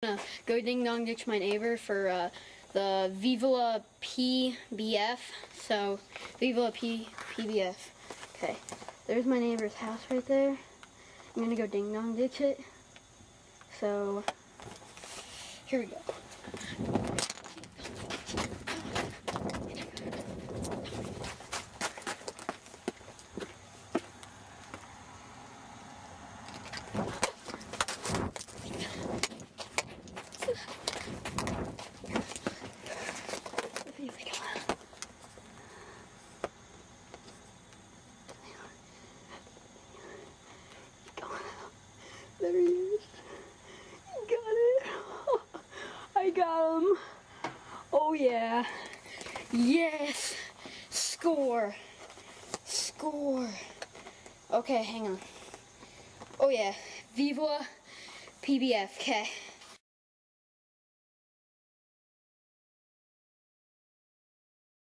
Go ding dong ditch my neighbor for the Viva la PBF. So Viva la PBF. Okay, there's my neighbor's house right there. I'm gonna go ding dong ditch it. So here we go. There he is. You got it. I got him. Oh yeah. Yes. Score. Score. Okay, hang on. Oh yeah. Viva la PBF. Okay.